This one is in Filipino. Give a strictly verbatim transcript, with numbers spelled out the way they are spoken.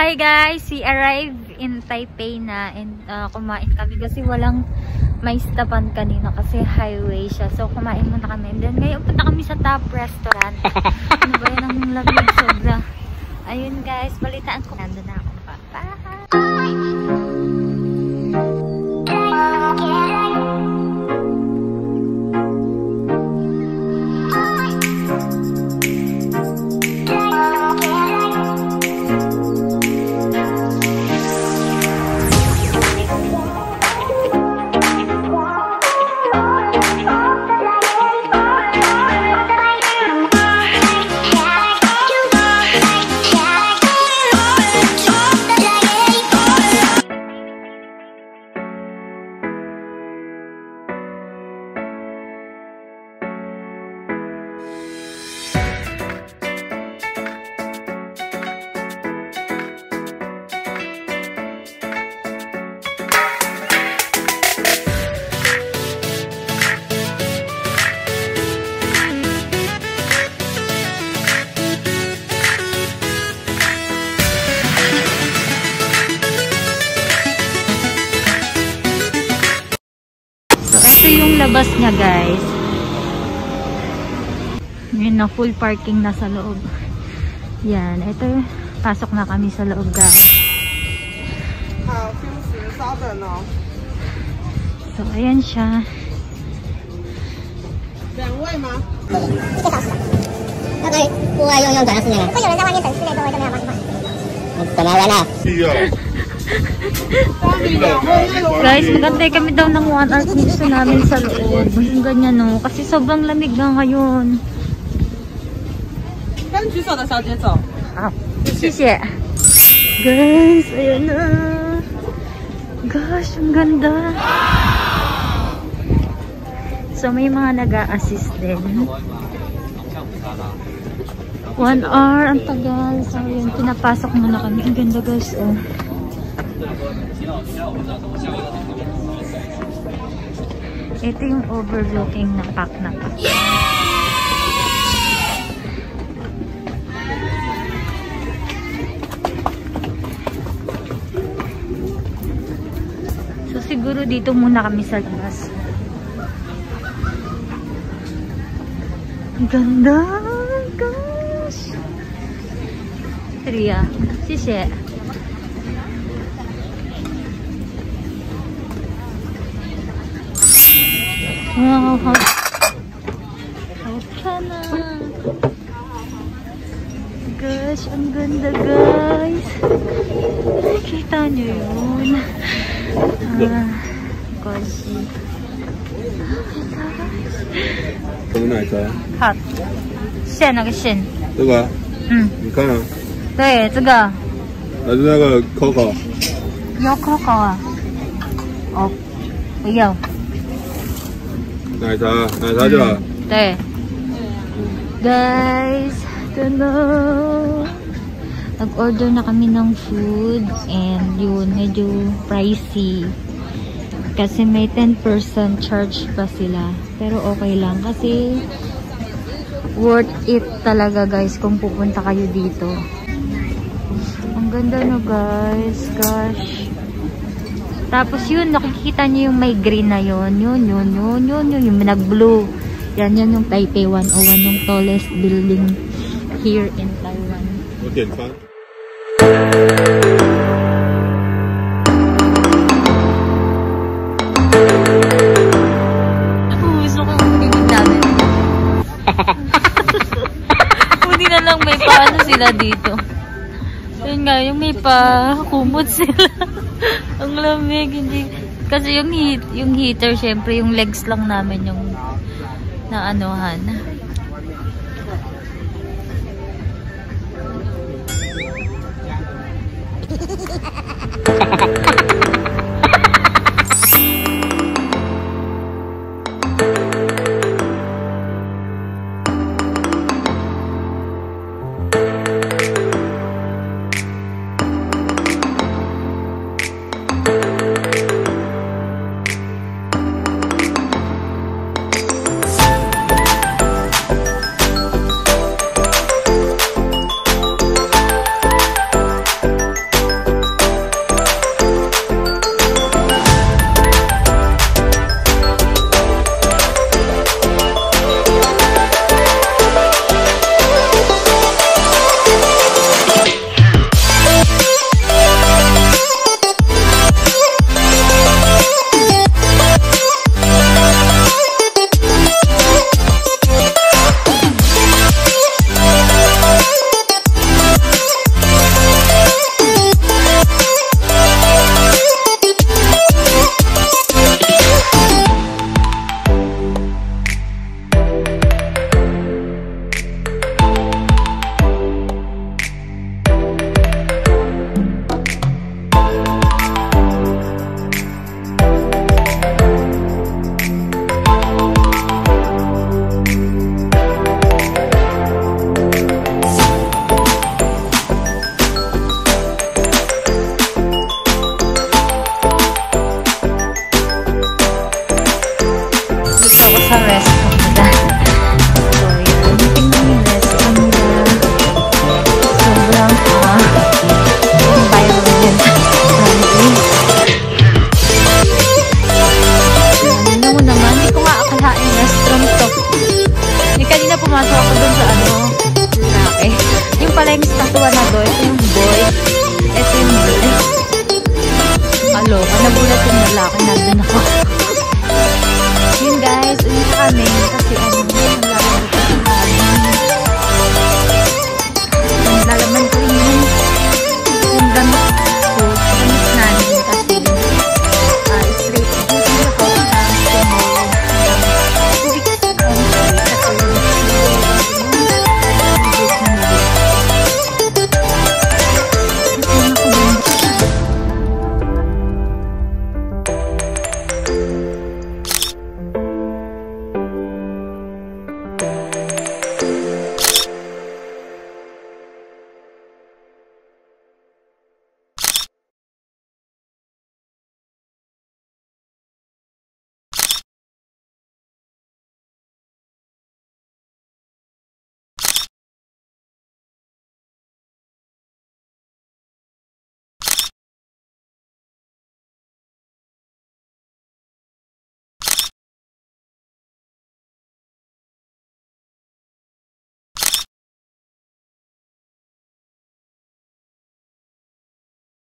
Hi guys, we arrived in Taipei na and uh, kumain kami kasi walang may stopan kanina kasi highway siya. So kumain muna kami. And then ngayon punta kami sa top restaurant. Ano ba yan ang lamig sobra. Ayun guys, balitaan ko. Nandun na ako pa. Bye! Ito yung labas niya guys. Yun na, full parking na sa loob. Yan, ito, pasok na kami sa loob guys. So ayan siya. Guys, magantay kami daw ng one hour kung gusto namin sa loob. Yung ganyan no, kasi sobrang lamig nga ngayon. Ah, sisi. Guys, ayan na. Gosh, ang ganda. So may mga nag-a-assist din. One hour, ang tagal. So yun, pinapasok muna kami. Ang ganda guys, oh. Ito yung overlooking na pack na pack. So siguro dito muna kami sa labas. Ang ganda! Gosh! Ria, sisi. Wow, hot. Hot ka na. Gosh, ang ganda guys. Kita nyo yun. Ah, gosh. Hot. 线那个线。 这个？ 嗯。 你看啊。 对，这个。 还是那个 Coco。 要 Coco 啊？哦，不要。 奶茶，奶茶就好。 嗯、对、嗯、guys, ito na. Nag-order na kami ng food and yun, medyo pricey. Kasi may ten percent charge pa sila. Pero okay lang kasi worth it talaga guys kung pupunta kayo dito. Ang ganda no guys, gosh. Tapos yun, nakikita nyo yung may green na yun. Yun, yun, yun, yun, yun. Yung nag-blue. Yan, yan yung Taipei one oh one. Yung tallest building here in Taiwan. Okay, fine. Ako, gusto ko bibig namin. Hindi na lang may paano sila dito. Yun nga, yung may pa kumot sila. Ang lamig, hindi. Kasi yung heat, yung heater, syempre, yung legs lang namin yung naanuhan. pinaka-restaurant nila. So, yun. Tingnan yung restaurant nila. Sobrang uh, environment. Ano mo naman, hindi ko nga akalain restaurant to. Eh, kanina pumasok ako dun sa ano, lalaki. Yung pala yung statua na doon, ito yung boy. Ito yung girl. Alo, nagulat yung lalaki, nandun ako. Yun guys, ulit kami kasi ano,